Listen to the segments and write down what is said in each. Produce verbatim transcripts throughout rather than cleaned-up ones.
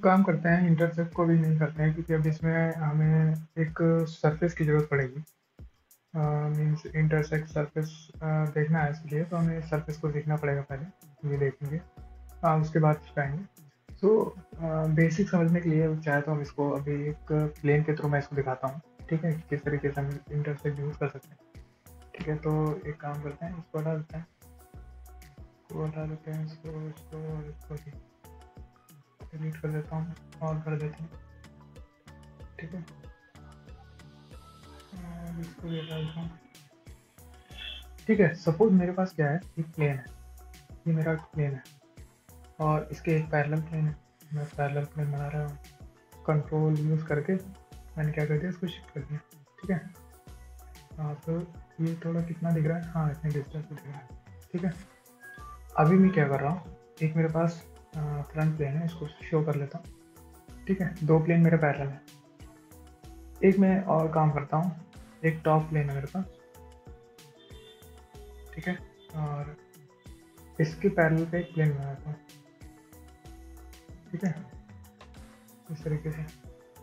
काम करते हैं, इंटरसेप्ट को भी नहीं करते हैं क्योंकि अब इसमें हमें एक सरफेस की ज़रूरत पड़ेगी। मीन्स इंटरसेक्ट सरफेस देखना है, इसलिए तो हमें सरफेस को देखना पड़ेगा पहले, ये देखेंगे हाँ उसके बाद जाएंगे। सो बेसिक समझने के लिए चाहे तो हम इसको अभी एक प्लेन के थ्रू मैं इसको दिखाता हूँ, ठीक है, किस तरीके से हम इंटरसेक्ट यूज़ कर सकते हैं। ठीक है, तो एक काम करते हैं, इसको हटा देते हैं, इसको हटा देते हैं, इसको इसको इसको डिलीट कर देता हूँ और कर देते हैं। ठीक है, इसको भी हटा देता हूँ। ठीक है, सपोज मेरे पास क्या है, एक प्लेन है, ये मेरा प्लेन है और इसके एक पैरेलल प्लेन है। मैं पैरेलल प्लेन बना रहा हूँ, कंट्रोल यूज़ करके मैंने क्या कर दिया, इसको शिफ्ट कर दिया। ठीक है, हाँ तो ये थोड़ा कितना दिख रहा है, हाँ इतने डिस्टेंस पे दिख रहा है। ठीक है, अभी मैं क्या कर रहा हूँ, एक मेरे पास फ्रंट प्लेन है, इसको शो कर लेता हूँ। ठीक है, दो प्लेन मेरे पैरेलल है। एक मैं और काम करता हूँ, एक टॉप प्लेन है मेरे पास, ठीक है, और इसके पैरेलल पे एक प्लेन बनाता हूँ। ठीक है, इस तरीके से,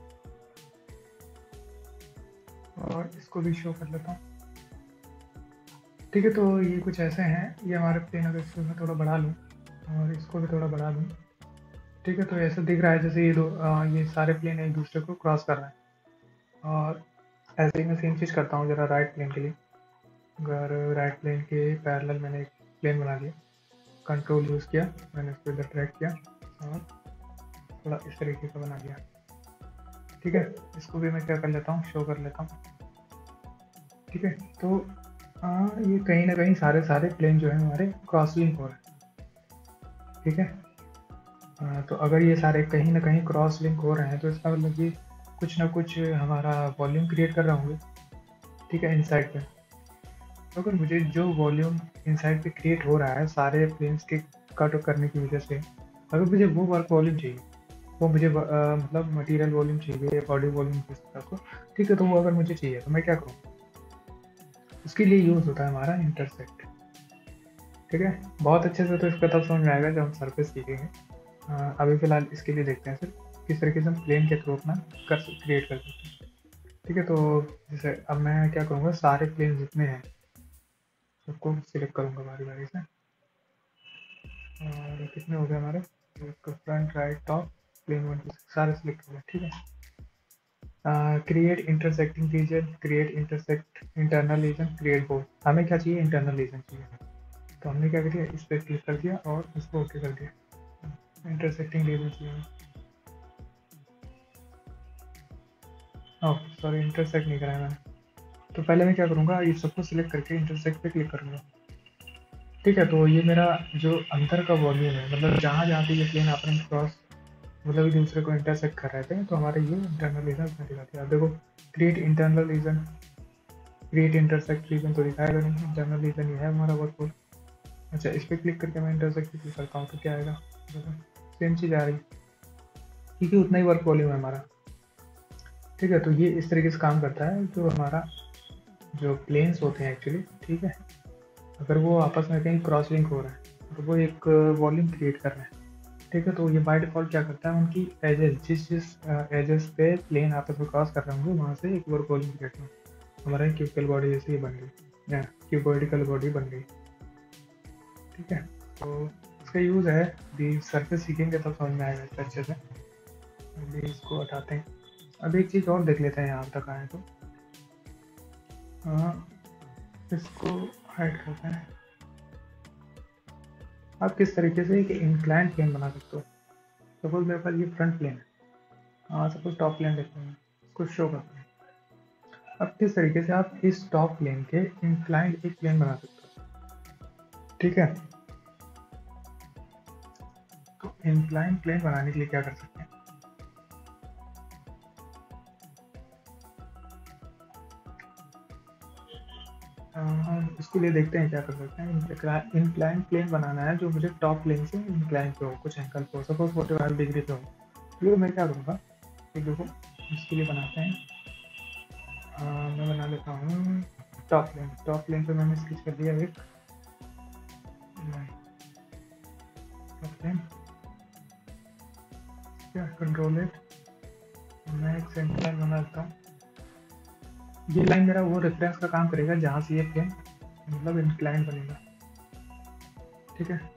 और इसको भी शो कर लेता हूँ। ठीक है, तो ये कुछ ऐसे हैं, ये हमारे प्लेन, अगर इसको मैं थोड़ा बढ़ा लूँ और इसको भी थोड़ा बढ़ा लूँ, ठीक है, तो ऐसा दिख रहा है जैसे ये दो आ, ये सारे प्लेन एक दूसरे को क्रॉस कर रहे हैं। और ऐसे ही मैं सेम चीज़ करता हूँ जरा राइट प्लेन के लिए। अगर राइट प्लेन के पैरेलल मैंने एक प्लेन बना लिया, कंट्रोल यूज़ किया, मैंने इसको इधर ड्रैग किया और थोड़ा इस तरीके का बना लिया। ठीक है, इसको भी मैं क्या कर लेता हूँ, शो कर लेता हूँ। ठीक है, तो आ, ये कहीं ना कहीं सारे सारे प्लेन जो है हमारे क्रॉस लिंक हो रहे हैं। ठीक है, आ, तो अगर ये सारे कहीं ना कहीं क्रॉस लिंक हो रहे हैं तो इसका मतलब कि कुछ ना कुछ हमारा वॉल्यूम क्रिएट कर रहे होंगे। ठीक है, इनसाइड पे, तो अगर मुझे जो वॉल्यूम इनसाइड पे क्रिएट हो रहा है सारे प्लेन्स के कट करने की वजह से, अगर मुझे वो वर्क वॉल्यूम चाहिए, वो मुझे आ, मतलब मटेरियल वॉल्यूम चाहिए, बॉडी वॉल्यूम किस तरह को, ठीक है, तो वो अगर मुझे चाहिए तो मैं क्या करूँ, उसके लिए यूज़ होता है हमारा इंटरसेक्ट। ठीक है, बहुत अच्छे से तो इसका तब समझ में आएगा जब हम सरफेस सीखेंगे। अभी फ़िलहाल इसके लिए देखते हैं सिर्फ किस तरीके से हम प्लेन के थ्रू अपना कर क्रिएट कर सकते हैं। ठीक है, तो जैसे अब मैं क्या करूँगा, सारे प्लेन जितने हैं सबको सिलेक्ट करूँगा बारी बारी से। और कितने हो गए हमारे, एक front right top plane one two सारे सिलेक्ट हो गए। ठीक है, create intersecting region, create intersect internal region, create both. हमें क्या चाहिए, इंटरनल रीजन चाहिए, तो हमने क्या किया, इस पर क्लिक कर दिया और इसको ओके कर दिया। इंटरसेक्टिंग रीजन चाहिए, ओह सॉरी इंटरसेक्ट नहीं कराया मैंने, तो पहले मैं क्या करूँगा, ये सबको सिलेक्ट करके इंटरसेक्ट पे क्लिक करूँगा। ठीक है, तो ये मेरा जो अंदर का वॉल्यूम है, मतलब जहाँ जहाँ पे ये प्लेन आपने क्रॉस मतलब एक दूसरे को इंटरसेक्ट कर रहे थे, तो हमारे ये इंटरनल रीजन उसमें दिखाते हैं। आप देखो, create internal region, create intersect region तो दिखाएगा नहीं, इंटरनल रीजन ये है हमारा वर्क। अच्छा, इस पर क्लिक करके मैं इंटरसेक्ट पे क्लिक करता हूँ तो क्या आएगा, सेम चीज़ आ रही, क्योंकि उतना ही वर्क वॉल्यूम है हमारा। ठीक है, तो ये इस तरीके से काम करता है, जो हमारा जो प्लेन्स होते हैं एक्चुअली, ठीक है, अगर वो आपस में कहीं क्रॉस लिंक हो रहा है तो वो एक वॉल्यूम क्रिएट कर रहे हैं। ठीक है, तो ये बाय डिफ़ॉल्ट क्या करता है, उनकी एजेस, जिस जिस एजेस पे प्लेन आपस में क्रॉस कर रहे होंगे वहाँ से एक वर्क वॉल्यूम क्रिएट हो। हमारा क्यूबिकल बॉडी जैसे ये बन गई, या क्यूबॉइडिकल बॉडी बन गई। ठीक है, तो इसका यूज़ है, भी सरफेस सीखेंगे तब समझ में आएगा इसका अच्छे से। अभी इसको हटाते हैं, अब एक चीज़ और देख लेते हैं, यहाँ तक आए तो हाँ, इसको हाइड करते हैं। आप किस तरीके से एक इंक्लाइंड प्लेन बना सकते हो, सपोज मेरे पास ये फ्रंट प्लेन है, हाँ सपोज टॉप प्लेन देखते हैं, इसको शो करते हैं। अब किस तरीके से आप इस टॉप प्लेन के इंक्लाइंड एक प्लेन बना सकते हो। ठीक है, तो इंक्लाइंड प्लेन बनाने के लिए क्या कर सकते हैं, हम इसके लिए देखते हैं क्या कर सकते हैं। इंक्लाइंड प्लेन बनाना है जो मुझे टॉप प्लेन से इंक्लाइन पे हो, कुछ एंगल पे हो, सपोज फोर्टी फाइव डिग्री पे हो। तो मैं क्या करूँगा, एक देखो, इसके लिए बनाते हैं, आ, मैं बना लेता हूँ टॉप प्लेन। टॉप प्लेन पे मैंने स्केच कर दिया एक टॉप प्लेन, है, कंट्रोल इट, मैं एक सेंटर लाइन बना देता हूँ। ये लाइन मेरा वो रेफरेंस का काम करेगा जहाँ से ये प्लेन मतलब इंक्लाइन बनेगा, ठीक है।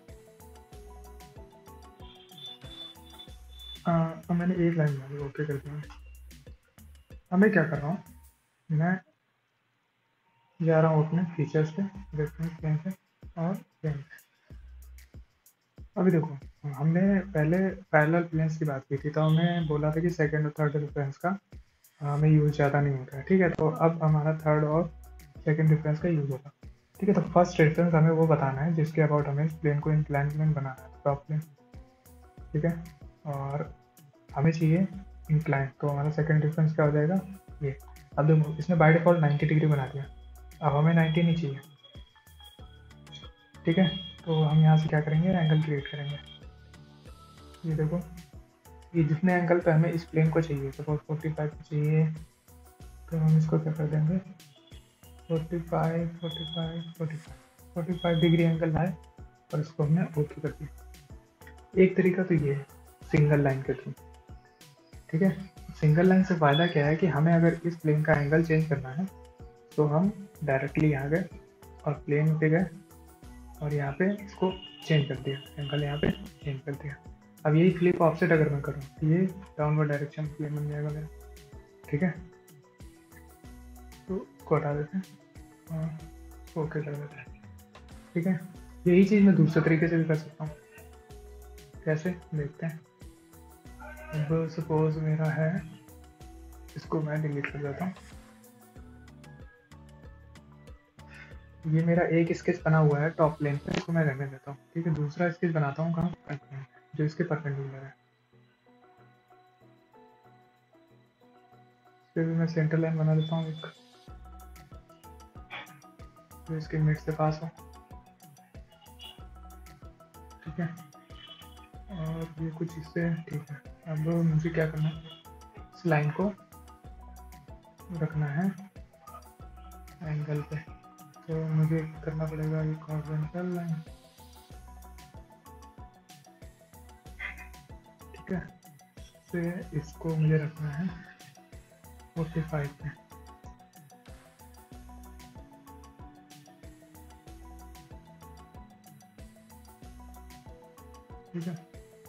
अब मैंने एक लाइन बना दी, ओके कर दिया। अब मैं क्या कर रहा हूँ, मैं जा रहा हूँ अपने फीचर्स पे, रेफरेंस प्लेन पे और प्लेन पे। अभी देखो, हमने पहले पैरेलल प्लेन्स की बात की थी, तो हमें बोला था कि सेकंड और थर्ड रेफरेंस का हमें यूज़ ज़्यादा नहीं होता है, ठीक है। तो अब हमारा थर्ड और सेकंड रेफरेंस का यूज़ होगा, ठीक है। तो फर्स्ट रेफरेंस हमें वो बताना है जिसके अबाउट हमें इस प्लेन को इंक्लाइन प्लेन बनाना है, टॉप प्लेन, ठीक है। और हमें चाहिए इंक्लाइन, तो हमारा सेकंड रेफरेंस क्या हो जाएगा, ये। अब देखो, इसने बाय डिफॉल्ट नाइन्टी डिग्री बना दिया, अब हमें नाइन्टी नहीं चाहिए, ठीक है। तो हम यहाँ से क्या करेंगे, एंगल क्रिएट करेंगे। ये देखो, ये जितने एंगल पे हमें इस प्लेन को चाहिए, सपोज फोर्टी फाइव चाहिए, तो हम इसको क्या कर देंगे, forty five, forty five, forty five, forty five degree angle आए और इसको हमने ओके कर दिया। एक तरीका तो ये है सिंगल लाइन के थ्रू, ठीक है। सिंगल लाइन से फ़ायदा क्या है कि हमें अगर इस प्लेन का एंगल चेंज करना है तो हम डायरेक्टली यहाँ गए और प्लेन पे गए और यहाँ पे इसको चेंज कर दिया, एंगल यहाँ पे चेंज कर दिया। अब यही फ्लिप ऑफसेट अगर मैं करूँ तो ये डाउनवर्ड डायरेक्शन प्लेन बन जाएगा मेरा, ठीक है। तो इसको हटा देते हैं और ओके कर देते हैं, ठीक है। यही चीज़ मैं दूसरे तरीके से भी कर सकता हूँ, कैसे देखते हैं। अब सपोज मेरा है, इसको मैं डिलीट कर देता हूँ। ये मेरा एक स्केच बना हुआ है टॉप प्लेन पे, इसको मैं रहने देता हूँ, ठीक है। दूसरा स्केच बनाता हूँ कहाँ, जो इसके परपेंडिकुलर है। फिर भी मैं सेंटर लाइन बना देता हूँ एक, जो इसके मिड से पास हो, ठीक है। और ये कुछ इससे, ठीक है। अब मुझे क्या करना है, इस लाइन को रखना है एंगल पे, तो मुझे करना पड़ेगा एक हॉरिजॉन्टल लाइन, ठीक है। फिर इसको मुझे रखना है फोर्टी फाइव पे, ठीक है।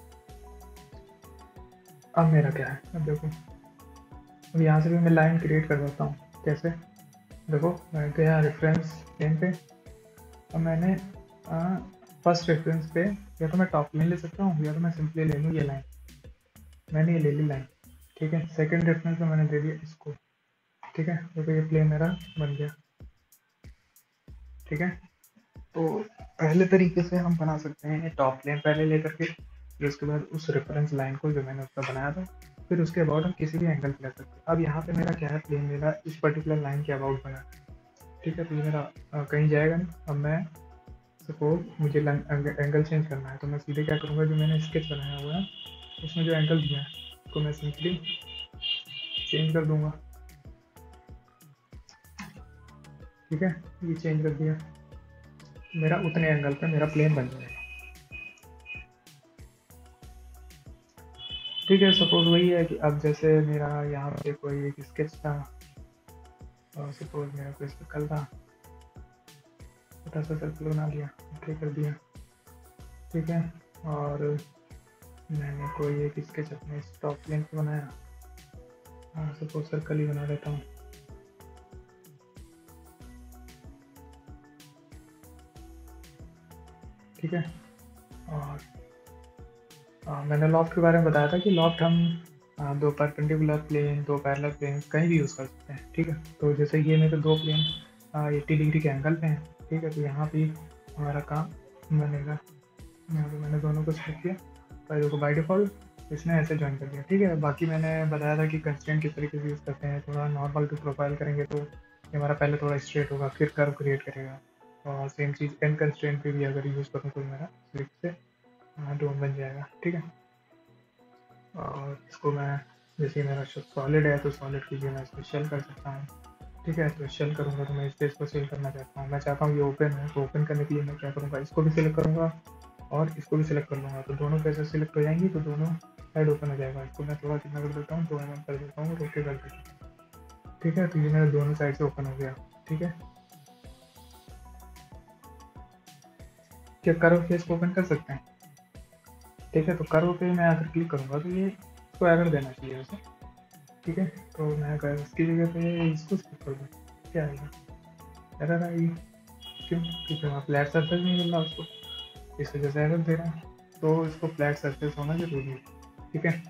अब मेरा क्या है, अब देखो, अब यहाँ से भी मैं लाइन क्रिएट कर देता हूँ, कैसे देखो, मैं गया रेफरेंस प्लेन पे, अब मैंने फर्स्ट रेफरेंस पे या तो मैं टॉप प्लेन ले सकता हूँ या तो मैं सिंपली ले लूँ ये लाइन, मैंने ये ले ली लाइन, ठीक है। सेकंड रेफरेंस में मैंने दे दिया इसको, ठीक है। तो ये प्लेन मेरा बन गया, ठीक है। तो पहले तरीके से हम बना सकते हैं टॉप प्लेन पहले लेकर के, फिर उसके बाद उस रेफरेंस लाइन को जो मैंने उसका बनाया था, फिर उसके अबाउट हम किसी भी एंगल पे ले सकते हैं। अब यहाँ पे मेरा क्या है, प्लेन मेरा इस पर्टिकुलर लाइन के अबाउट बना, ठीक है। तो ये मेरा आ, कहीं जाएगा नहीं। अब मैं सपोज मुझे एंगल चेंज करना है, तो मैं सीधे क्या करूँगा, जो मैंने स्केच बनाया हुआ है उसमें जो एंगल दिया है उसको मैं सिंपली चेंज कर दूंगा, ठीक है। ये चेंज कर दिया, मेरा उतने एंगल पे मेरा प्लेन बन जाएगा, ठीक है। सपोज वही है कि अब जैसे मेरा यहाँ पे कोई एक स्केच था और सपोज मेरा कोई सर्कल था, छोटा सा सर्कल बना लिया, ओके कर दिया, ठीक है। और मैंने कोई एक स्केच अपने टॉप प्लेन पे बनाया, हाँ सपोज सर्कल ही बना देता हूँ, ठीक है। और आ, मैंने लॉफ्ट के बारे में बताया था कि लॉफ्ट हम आ, दो परपेंडिकुलर प्लेन, दो पैरेलल प्लेन कहीं भी यूज़ कर सकते हैं, ठीक है। तो जैसे ये मेरे दो प्लेन एट्टी डिग्री के एंगल पे हैं, ठीक है। तो यहाँ भी हमारा काम बनेगा, यहाँ पे मैंने दोनों को सेलेक्ट किया, पहले को बाय डिफ़ॉल्ट इसने ऐसे ज्वाइन कर दिया, ठीक है। बाकी मैंने बताया था कि कंस्ट्रेंट किस तरीके से यूज़ करते हैं, थोड़ा नॉर्मल टू प्रोफाइल करेंगे तो ये हमारा पहले थोड़ा स्ट्रेट होगा, फिर कर्व क्रिएट करेगा। और सेम चीज़ एंड कंस्ट्रेंट पे भी अगर यूज़ करूँ तो मेरा स्लिप से डोम बन जाएगा, ठीक है। और इसको मैं, जैसे मेरा सॉलिड है तो सॉलिड की जगह मैं इसको शेल कर सकता हूँ, ठीक है। तो शेल करूँगा तो मैं इस पेज को सेल करना चाहता हूँ, मैं चाहता हूँ ये ओपन है, तो ओपन करने के लिए मैं क्या करूँगा, इसको भी सिलेक्ट करूँगा और इसको भी सिलेक्ट कर लूँगा, तो दोनों कैसे सिलेक्ट हो जाएंगी, तो दोनों साइड ओपन हो जाएगा। इसको मैं थोड़ा कितना कर देता हूँ, दो एम एम कर देता हूँ, ओके कर देता हूँ। ठीक है, तो ये मेरा दोनों साइड से ओपन हो गया। ठीक है, क्या कर्व फेस को ओपन कर सकते हैं? ठीक है, तो कर्व पे मैं अगर क्लिक करूँगा तो ये इसको एरर देना चाहिए वैसे। ठीक है, तो मैं अगर इसकी जगह पे इसको स्किप कर दूँ, क्या आएगा? एरर आएगी। क्यों? क्योंकि वहाँ फ्लैट सर्फेस नहीं मिल रहा उसको, इस वजह से एरर दे रहा है। तो इसको फ्लैट सर्फेस होना जरूरी है। ठीक है,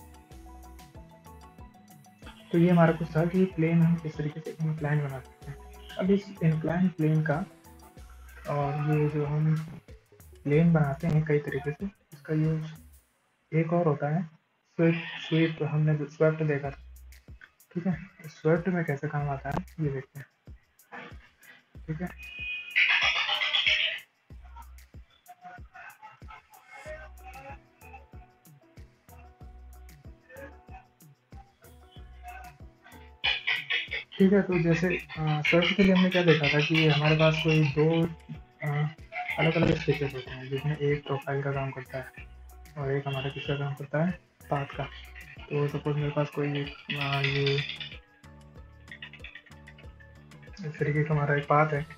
तो ये हमारा कुछ था कि प्लेन हम किस तरीके से इंक्लाइन बना सकते हैं। अब इस इंक्लाइन प्लेन का, और ये जो हम प्लेन बनाते हैं कई तरीके से, इसका यूज एक और होता है स्वेप्ट। स्वेप्ट हमने जो स्वेप्ट देखा था। ठीक है, तो स्वेप्ट में कैसे काम आता है ये देखते हैं। ठीक है, ठीक है, तो जैसे स्वेप्ट के लिए हमने क्या देखा था कि हमारे पास कोई दो अलग अलग स्केचेस होते हैं, जिसमें एक प्रोफाइल का काम करता है और एक हमारा किसका काम करता है, पाथ का। तो सपोज मेरे पास कोई आ, ये इस तरीके का हमारा एक पाथ है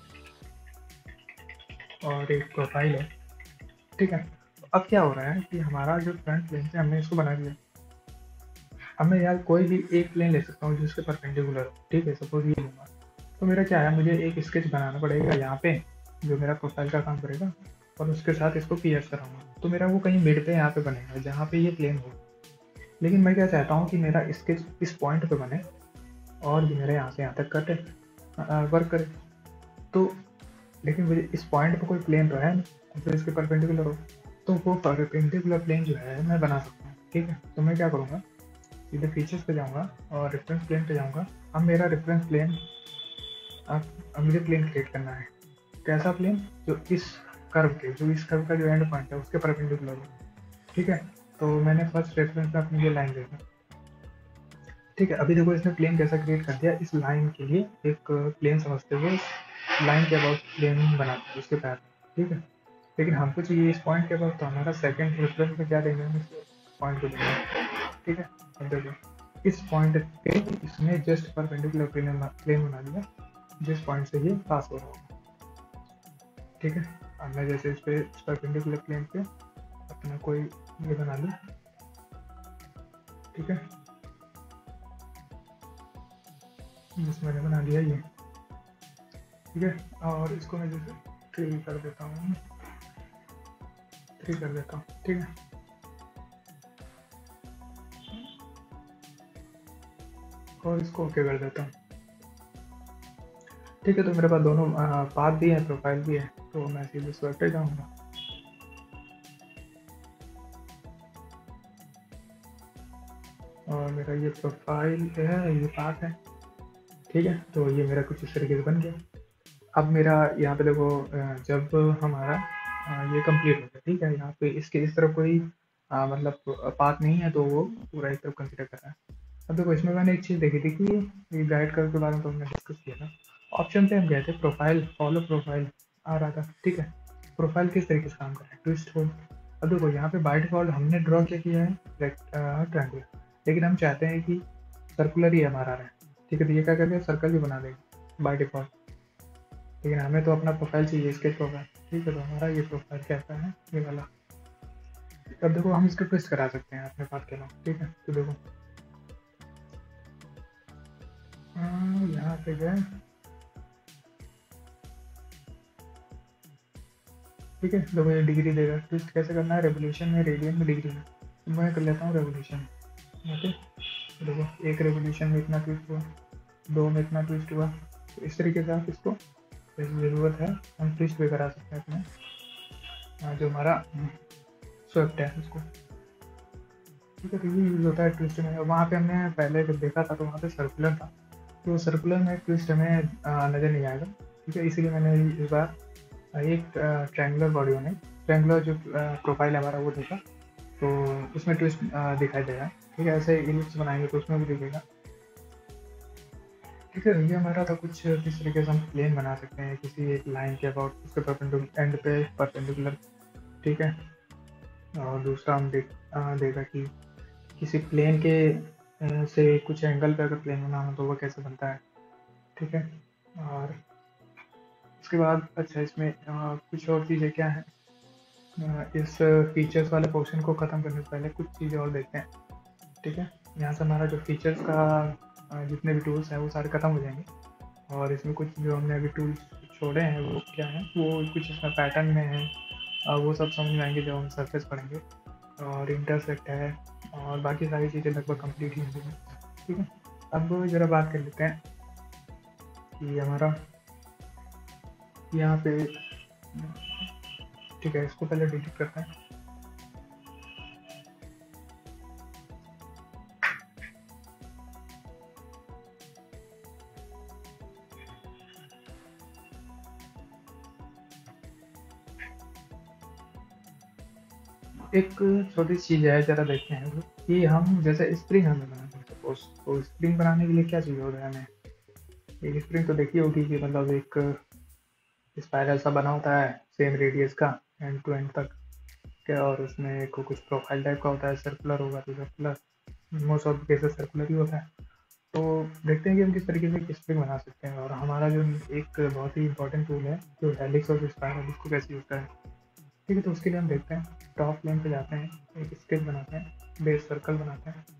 और एक प्रोफाइल है। ठीक है, तो अब क्या हो रहा है कि हमारा जो फ्रंट प्लेन से हमने इसको बना दिया। अब मैं यार कोई भी एक प्लेन ले सकता हूँ जिसके परपेंडिकुलर हो। ठीक है, सपोज ये लूँगा, तो मेरा क्या है, मुझे एक स्केच बनाना पड़ेगा यहाँ पे जो मेरा प्रोफाइल का काम करेगा, और उसके साथ इसको पीएस कराऊंगा। तो मेरा वो कहीं मिड पे यहाँ पे बनेगा जहाँ पे ये प्लेन हो। लेकिन मैं क्या चाहता हूँ कि मेरा स्केच इस पॉइंट पे बने और ये मेरे यहाँ से यहाँ तक कटे वर्क करे। तो लेकिन मुझे इस पॉइंट पे कोई प्लेन तो है नहीं जो इसके परपेंडिकुलर हो, तो वो परपेंडिकुलर प्लेन जो है मैं बना सकता हूँ। ठीक है, तो मैं क्या करूँगा, सीधे फीचर्स पे जाऊँगा और रेफरेंस प्लेन पे जाऊँगा। अब मेरा रेफरेंस प्लेन, अब अब मुझे प्लेन क्रिएट करना है। कैसा प्लेन? जो इस कर्व के, जो इस कर्व का जो एंड पॉइंट है उसके परपेंडिकुलर हो। ठीक है, तो मैंने फर्स्ट रेफरेंस में अपनी ये लाइन देखा। ठीक है, अभी देखो इसने प्लेन कैसा क्रिएट कर दिया। इस लाइन के लिए एक प्लेन समझते हुए लाइन के अबाउट प्लेन बनाते हैं उसके पैर। ठीक है, लेकिन हमको चाहिए इस पॉइंट के अबाउट, तो हमारा सेकंड रेफरेंस में क्या देंगे, हम इस पॉइंट को देंगे। ठीक है, अब देखो इस पॉइंट पे इसने जस्ट परपेंडिकुलर प्लेन प्लेन बना दिया जिस पॉइंट से ये पास हो रहा होगा। ठीक है, अब मैं जैसे इस पे इस परपेंडिकुलर प्लेन पे अपना कोई ये बना लूँ। ठीक है, जिस मैंने बना दिया ये। ठीक है, और इसको मैं जैसे थ्री कर देता हूँ, थ्री कर देता हूँ। ठीक है, और इसको ओके कर देता हूँ। ठीक है, तो मेरे पास दोनों पाथ भी है, प्रोफाइल भी है, तो मैं सीधे स्वेप्ट पे जाऊँगा। और मेरा ये प्रोफाइल है, ये पाथ है। ठीक है, तो ये मेरा कुछ इस तरीके से बन गया। अब मेरा यहाँ पे देखो, जब हमारा ये कंप्लीट हो गया, ठीक है, यहाँ पे इसके इस तरफ कोई आ, मतलब पाथ नहीं है, तो वो पूरा एक तरफ कंसिडर कर रहा है। अब देखो इसमें मैंने एक चीज़ देखी थी कि ये गाइड कर्व के बारे में तो हमने डिस्कस किया था। ऑप्शन पे हम गए थे, प्रोफाइल, फॉलो प्रोफाइल आ रहा था। ठीक है, प्रोफाइल किस तरीके से काम कर रहा है, ट्विस्ट होल। अब देखो यहाँ पे बाय डिफॉल्ट हमने ड्रॉ क्या किया है, ट्रायंगुलर, लेकिन हम चाहते हैं कि सर्कुलर ही हमारा रहे। ठीक है, तो ये क्या करके सर्कल भी बना देंगे बाय डिफॉल्ट, लेकिन हमें तो अपना प्रोफाइल चाहिए, स्केच प्रोफाइल। ठीक है, तो हमारा ये प्रोफाइल कैसा है, ये वाला। अब देखो हम इसको ट्विस्ट करा सकते हैं अपने पास के नाम। ठीक है, तो देखो यहाँ पे गए। ठीक है, देखो ये डिग्री देगा। ट्विस्ट कैसे करना है, रेवोल्यूशन में, रेडियन में, डिग्री में। तो मैं कर लेता हूँ रेवोल्यूशन। ओके, तो देखो एक रेवोल्यूशन में इतना ट्विस्ट हुआ, दो में इतना ट्विस्ट हुआ। तो इस तरीके से आप इसको ज़रूरत है हम ट्विस्ट भी करा सकते हैं अपने जो हमारा स्वेप्ट है उसको। ठीक है, तो ये यूज़ होता है ट्विस्ट में। वहाँ पे हमने पहले जब देखा था तो वहाँ पे सर्कुलर था, तो सर्कुलर में ट्विस्ट हमें नज़र नहीं आएगा। ठीक है, इसीलिए मैंने इस बार एक ट्रायंगुलर बॉडी होने, ट्रायंगुलर जो प्रोफाइल हमारा वो देखा, तो उसमें ट्विस्ट दिखाई देगा। ठीक है, ऐसे इलिप्स बनाएंगे तो उसमें भी दिखेगा। ठीक है, ये हमारा था कुछ किस तरीके से हम प्लेन बना सकते हैं किसी एक लाइन के अबाउट, उसके परपेंडिकुलर एंड पे परपेंडिकुलर ठीक है। और दूसरा हम देख अ, देखा कि किसी प्लेन के अ, से कुछ एंगल पे अगर प्लेन बना हो तो वो कैसे बनता है। ठीक है। और उसके बाद अच्छा इसमें अ, कुछ और चीज़ें क्या हैं, अ, इस फीचर्स वाले पोर्शन को ख़त्म करने से पहले कुछ चीज़ें और देखते हैं। ठीक है। यहाँ से हमारा जो फीचर्स का अ, जितने भी टूल्स हैं वो सारे ख़त्म हो जाएंगे। और इसमें कुछ जो हमने अभी टूल्स छोड़े हैं वो क्या है, वो कुछ इसमें पैटर्न में है, वो सब समझ में आएंगे जब हम सरफेस पढ़ेंगे। और इंटरसेक्ट है और बाकी सारी चीज़ें लगभग कंप्लीट ही होंगी। ठीक है। अब ज़रा बात कर लेते हैं कि हमारा यहाँ पे, ठीक है, इसको पहले डिलीट करते हैं। एक छोटी चीज़ है, ज़रा देखते हैं वो, कि हम जैसे स्प्रिंग हमें बनाना है सपोज, तो स्प्रिंग बनाने के लिए क्या चाहिए होगा हमें। एक स्प्रिंग तो देखी होगी कि मतलब एक स्पाइरल सा बना होता है सेम रेडियस का एंड टू एंड तक क्या, और उसमें एक कुछ प्रोफाइल टाइप का होता है, सर्कुलर होगा तो circular, most of cases circular ही होता है। तो देखते हैं कि हम किस तरीके से एक स्प्रिंग बना सकते हैं। और हमारा जो एक बहुत ही इंपॉर्टेंट टूल है जो हेलिक्स और स्पाइरल, इसको कैसे यूज़ करें। ठीक है। तो उसके लिए हम देखते हैं, टॉप प्लेन पे जाते हैं, एक स्केच बनाते हैं, बेस सर्कल बनाते हैं।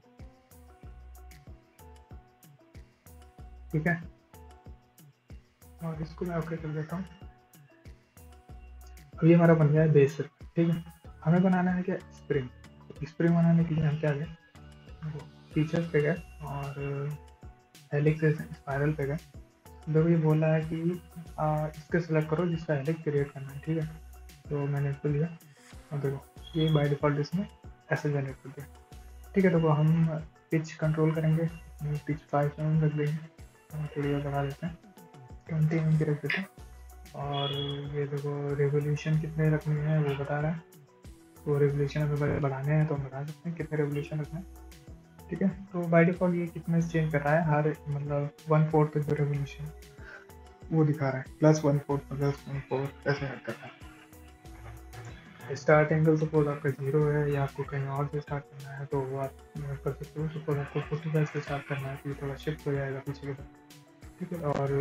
ठीक है। और इसको मैं ओके कर देता हूँ। अब ये हमारा बन गया है बेस सर्कल। ठीक है। हमें बनाना है क्या, स्प्रिंग। स्प्रिंग बनाने के लिए हम क्या गए, फीचर्स पे गए और हेलिक्स स्पाइरल पे गए। देखो ये बोल रहा है कि आ, इसके सेलेक्ट करो जिसका हेलिक्स क्रिएट करना है। ठीक है। तो मैंने इसको लिया और देखो ये बाय डिफ़ॉल्ट इसमें ऐसे जनरेट कर दिया। ठीक है। देखो हम पिच कंट्रोल करेंगे, पिच फाइव एम एम रख देंगे और थोड़ी और बढ़ा देते हैं, ट्वेंटी एम एम की रख देते हैं। और ये देखो रेवोल्यूशन कितने रखनी है वो बता रहा है, तो रेवोल्यूशन अगर बढ़ाने हैं तो हम बढ़ा सकते हैं, कितने रेवोल्यूशन रखना है। ठीक है। तो बाय डिफ़ॉल्ट ये कितने से चेंज कर रहा है, हर मतलब वन फोर्थ जो रेवोल्यूशन वो दिखा रहा है, plus one fourth plus one fourth ऐसे ऐड कर रहा है। स्टार्ट एंगल सपोज आपका जीरो है या आपको कहीं और से स्टार्ट करना है तो वो आप कर सकते हो। सपोज आपको फोर्टी फाइव से स्टार्ट करना है तो ये थोड़ा शिफ्ट हो जाएगा पीछे की तरफ। ठीक है। और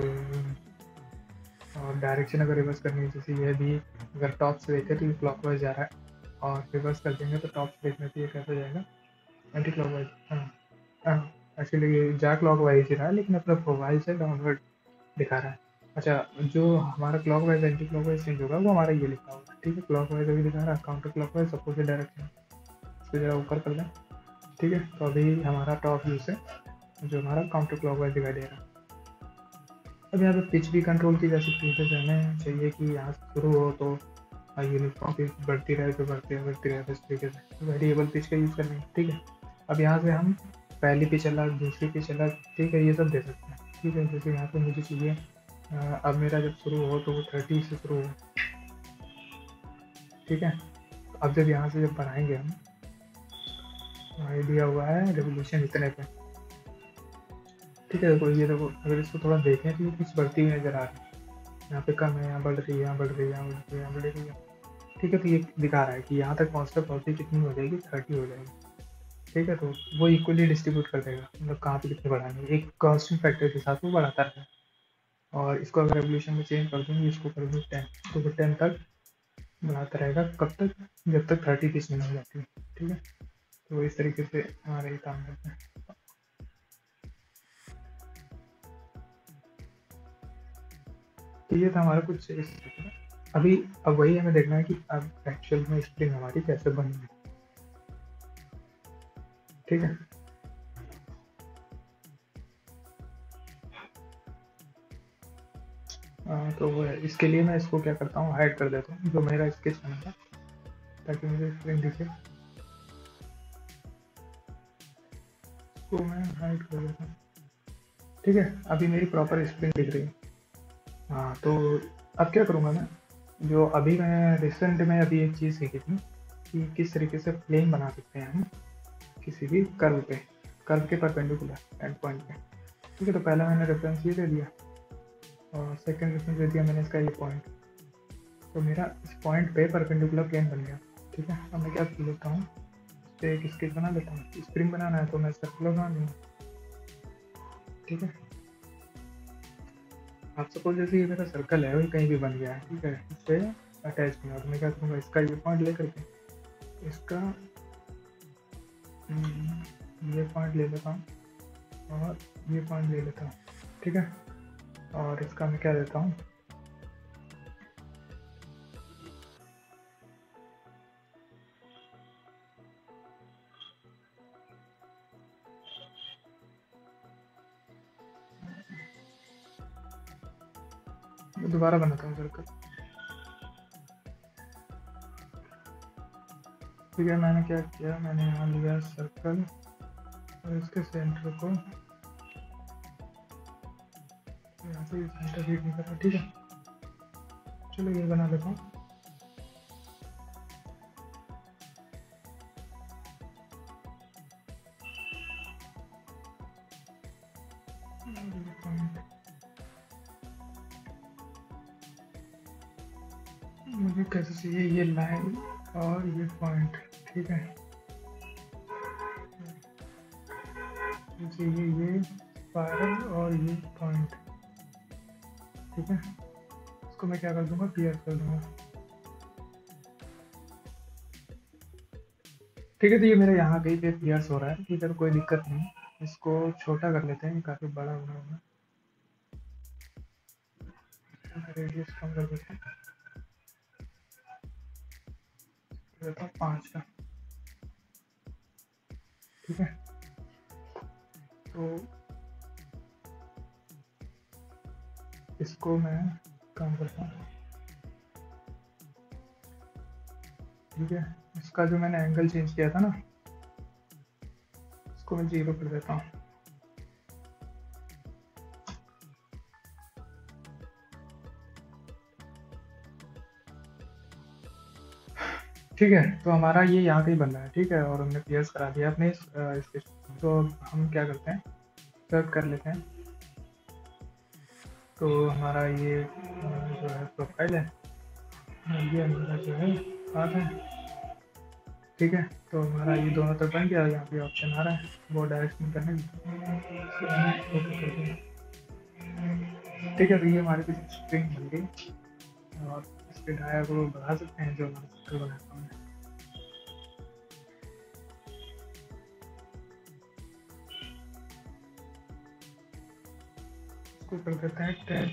और डायरेक्शन अगर रिवर्स करनी है, जैसे ये भी अगर टॉप से देखें तो ये क्लॉकवाइज जा रहा है, और रिवर्स कर देंगे तो टॉप से देखने से ये कैसे जाएगा, एंटी क्लॉकवाइज। हाँ हाँ, एक्चुअली ये जा क्लॉकवाइज ही रहा है लेकिन अपना प्रोफाइल से डाउनवर्ड दिखा रहा है। अच्छा, जो हमारा क्लॉकवाइज एंटी क्लॉकवाइज चेंज होगा वो हमारा ये लिखा होगा। ठीक है। क्लॉकवाइज अभी दिखा रहा है, काउंटर क्लॉकवाइज अपोजिट डायरेक्शन, इसको जरा ऊपर कर दें। ठीक है। तो अभी हमारा टॉप व्यू से जो हमारा काउंटर क्लॉकवाइज दिखाई दे रहा है। अब यहाँ पे पिच भी कंट्रोल की जा सकती है, जैसे हमें चाहिए कि यहाँ से शुरू हो तो यूनिफॉर्म पिच बढ़ती रहे तो बढ़ती रहे बढ़ती रहे, इस तरीके से वेरिएबल पिच का यूज़ करना है। ठीक है। अब यहाँ से हम पहली पिच अलग, दूसरी पिच अलग, ठीक है, ये सब दे सकते हैं। ठीक है। जैसे यहाँ पे मुझे चाहिए अब मेरा जब शुरू हो तो वो थर्टी से शुरू हो। ठीक है। अब जब यहाँ से जब बढ़ाएंगे हम, ये दिया हुआ है रेवोल्यूशन इतने पे। ठीक है। देखो ये देखो अगर इसको थोड़ा देखें तो ये पिच बढ़ती हुई नजर आ रही है, यहाँ पे कम है, यहाँ बढ़ रही है, यहाँ बढ़ रही है, यहाँ बढ़ रही है, यहाँ बढ़ रही है। ठीक है। तो ये दिखा रहा है कि यहाँ तक पहुँचते पहुँचते कितनी हो जाएगी, थर्टी हो जाएगी। ठीक है। तो वो इक्वली डिस्ट्रीब्यूट कर देगा, मतलब कहाँ पे कितने बढ़ाने, एक कांस्टेंट फैक्टर के साथ वो बढ़ाता रहेगा। और इसको अगर रेवोल्यूशन में चेंज कर दूँगी, इसको कर दूँ टेन, तो वो टेन तक बढ़ाता रहेगा, कब तक, जब तक थर्टी पिच नहीं हो जाती है। ठीक है। तो इस तरीके से हमारा ये काम करता है। तो ये था हमारा कुछ इस तरीके का। अभी अब वही हमें देखना है कि अब एक्चुअल में स्प्रिंग हमारी कैसे बनी है। ठीक है। आ, तो वो है, इसके लिए मैं इसको क्या करता हूँ, हाइड कर देता हूँ जो मेरा स्केच बना था, ताकि मुझे स्प्रिंग दिखे। तो मैं हाइड कर देता हूँ। ठीक है। अभी मेरी प्रॉपर स्प्रिंग दिख रही है। हाँ, तो अब क्या करूँगा मैं, जो अभी मैं रिसेंट में अभी एक चीज़ सीखी थी कि किस तरीके से प्लेन बना सकते हैं हम किसी भी कर्व पे, कर्व के परपेंडिकुलर एंड पॉइंट पे। ठीक है। तो पहला मैंने रेफरेंस ये दे दिया और सेकंड रेफरेंस दे दिया मैंने इसका ये पॉइंट। तो मेरा इस पॉइंट पे परपेंडिकुलर प्लेन बन गया। ठीक है, अब मैं क्या कर लेता हूँ, इस पर एक स्केच बना लेता हूँ। स्प्रिंग बनाना है तो मैं सर्कुलर बना दूँगा। ठीक है, आप सपोज जैसे ये मेरा सर्कल है वही कहीं भी बन गया है। ठीक है, इस पर अटैच किया तो मैं क्या करूँगा, इसका ये पॉइंट लेकर के इसका ये पॉइंट ले लेता हूँ और ये पॉइंट ले लेता हूँ। ठीक है, और इसका मैं क्या देता हूँ, दोबारा बनाता हूँ सर्कल। ठीक है, मैंने क्या किया, मैंने यहाँ लिया सर्कल और इसके सेंटर को यहाँ से सेंटर रीड नहीं कर रहा। ठीक है, चलो ये बना लेता हूँ। मुझे कैसे चाहिए ये लाइन और ये पॉइंट। ठीक है, चाहिए ये स्पाइरल और ये पॉइंट। ठीक है, इसको मैं क्या कर दूंगा, पियर कर दूंगा। ठीक है, तो ये मेरे यहाँ कहीं पे पियर्स हो रहा है। ठीक है, तो कोई दिक्कत नहीं, इसको छोटा कर लेते हैं, काफ़ी बड़ा हो रहा है। रेडियस कम कर देते हैं, पाँच का। ठीक है, तो इसको मैं काम करता हूँ। ठीक है, इसका जो मैंने एंगल चेंज किया था ना, इसको मैं जीरो कर देता हूँ। ठीक है, तो हमारा ये यहाँ कहीं बन रहा है। ठीक है, और हमने पियर्स करा दिया अपने इस, इस तो हम क्या करते हैं, कट कर लेते हैं। तो हमारा ये जो है प्रोफाइल है, ये हमारा जो है हाथ है। ठीक है, तो हमारा ये दोनों तरफ बन गया। यहाँ पे ऑप्शन आ रहा है वो डायरेक्शन करने की। ठीक है, तो ये हमारे कुछ स्ट्रिंग बन गई और इसके डाया को बढ़ा सकते हैं जो हमारा सर्कल बनाता हूँ। इसको कर देते हैं टैग।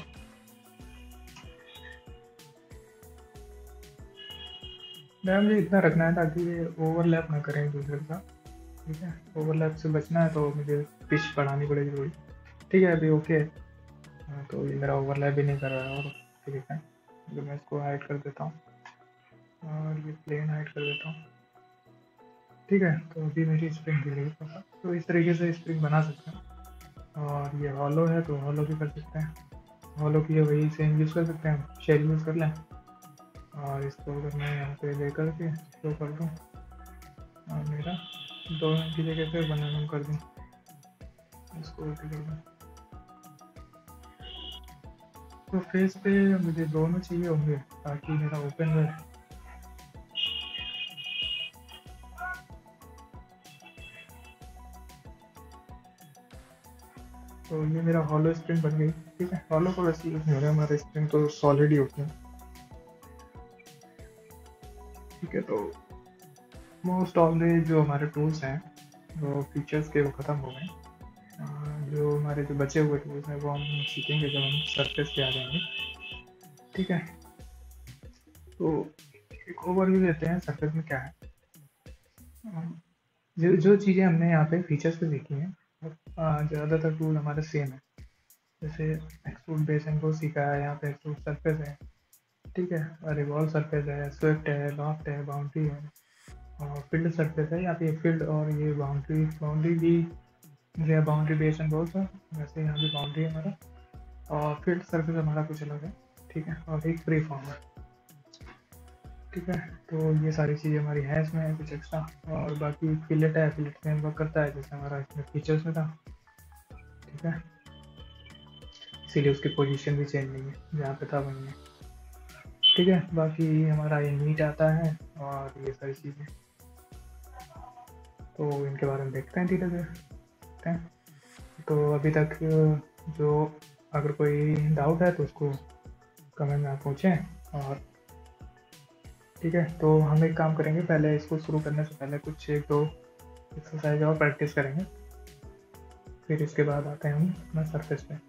मैं मुझे इतना रखना है ताकि ये ओवरलैप ना करें एक दूसरे के साथ। ठीक है, ओवरलैप से बचना है तो मुझे पिच बढ़ानी पड़ेगी थोड़ी। ठीक है, अभी ओके है, तो ये मेरा ओवरलैप भी नहीं कर रहा है। और ठीक है, तो मैं इसको हाइड कर देता हूँ और ये प्लेन हाइड कर देता हूँ। ठीक है, तो अभी मेरी स्प्रिंग दी गई। तो इस तरीके से स्प्रिंग बना सकते हैं। और ये हॉलो है तो हॉलो भी कर सकते हैं। हॉलो की वही सेम यूज़ कर सकते हैं, शेल यूज़ कर लें। और इसको अगर मैं यहाँ पे ले करके शो कर दूँ और मेरा दो एम की जगह पे वन एम कर दूँ, इसको उल्टी कर दूँ। तो फेस पे मुझे दोनों चाहिए होंगे ताकि मेरा ओपन रहे। तो ये मेरा हॉलो स्प्रिंग बन गई। ठीक है, हॉलो को वैसे यूज नहीं हो रहा है, हमारा स्प्रिंग तो सॉलिड ही होते हैं। ठीक है, तो मोस्ट ऑफ द जो हमारे टूल्स हैं वो फीचर्स के वो ख़त्म हो गए। जो हमारे जो बचे हुए टूल्स हैं वो हम सीखेंगे जब हम सरफेस पे आ जाएंगे। ठीक है, तो एक ओवरव्यू देते हैं सरफेस में क्या है। जो जो चीज़ें हमने यहाँ पे फीचर्स पे देखी हैं ज़्यादातर टूल हमारे सेम है। जैसे एक्सट्रूड बेस एंड को सीखा है, यहाँ पे एक्सट्रूड सरफेस है। ठीक है, रिवॉल्व सरफेस है, स्वेप्ट है, लॉफ्ट है, बाउंड्री है और फील्ड सरफेस है। यहाँ पे फील्ड और ये बाउंड्री बाउंड्री भी जो बाउंड्री बेस एंड बॉल्स है, वैसे यहाँ भी बाउंड्री है हमारा। और फील्ड सरफेस हमारा कुछ अलग है। ठीक है, और एक फ्री फॉर्म है। ठीक है, तो ये सारी चीज़ें हमारी हैं इसमें कुछ एक्स्ट्रा। और बाकी फिलेट है, फिलेट सेम वर्क करता है जैसे हमारा इसमें फीचर्स में था। ठीक है, इसीलिए उसकी पोजीशन भी चेंज नहीं है, जहाँ पे था वहीं है। ठीक है, बाकी हमारा ये नीट आता है और ये सारी चीज़ें, तो इनके बारे में देखते हैं धीरे धीरे देखते हैं। तो अभी तक जो अगर कोई डाउट है तो उसको कमेंट में आप पूछें। और ठीक है, तो हम एक काम करेंगे, पहले इसको शुरू करने से पहले कुछ एक दो एक्सरसाइज और प्रैक्टिस करेंगे, फिर इसके बाद आते हैं हम अपना सरफेस पे।